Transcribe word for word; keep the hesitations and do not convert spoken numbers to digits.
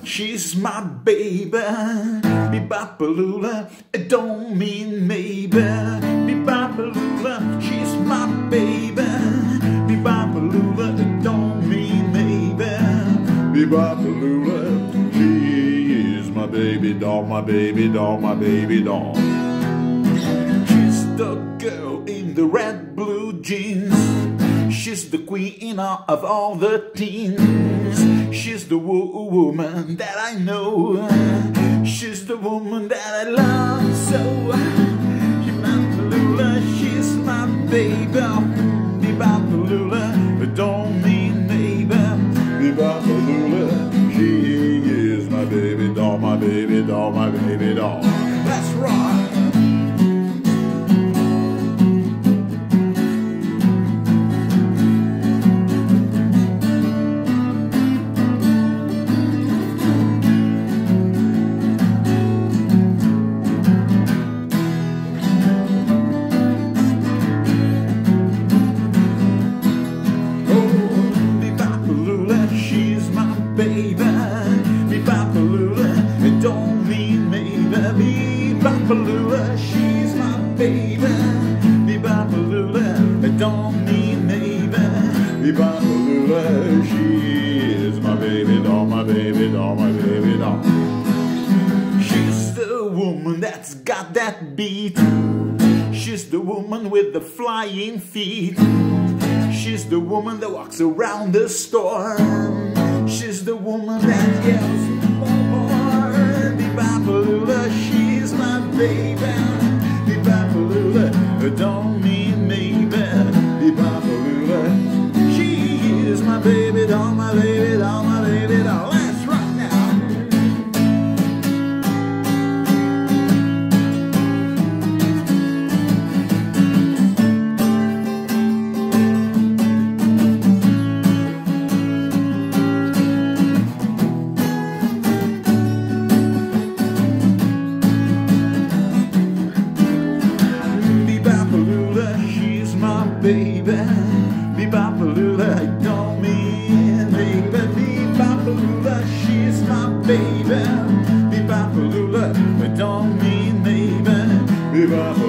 she's my baby. Be-bop-a-lula, it don't mean maybe. Be-bop-a-lula, she's my baby. Be-bop-a-lula, it don't mean maybe. Be-bop-a-lula, she is my baby doll, my baby doll, my baby doll. She's the girl in the red blue jeans. She's the queen of all the teens. She's the wo woman that I know. She's the woman that I love so. Be-bop-a-lula, she's my baby. Be-bop-a-lula, it don't mean maybe. Be-bop-a-lula, she is my baby doll, my baby doll, my baby doll. That's right. Be-bop-a-lula, she's my baby. Be-bop-a-lula, it don't mean maybe. Be-bop-a-lula, she is my baby doll, my baby doll, my baby doll. She's the woman that's got that beat. She's the woman with the flying feet. She's the woman that walks around the store. She's the woman that yells more. Be-bop-a-lula, she's my baby. Be-bop-a-lula, it don't mean maybe. Be-bop-a-lula, she is my baby doll, my baby doll, my baby doll. Let's rock now. Baby, be-bop-a-lula, it don't mean maybe. Be-bop-a-lula, she's my baby. Be-bop-a-lula, it don't mean maybe. Be-bop-a-lula.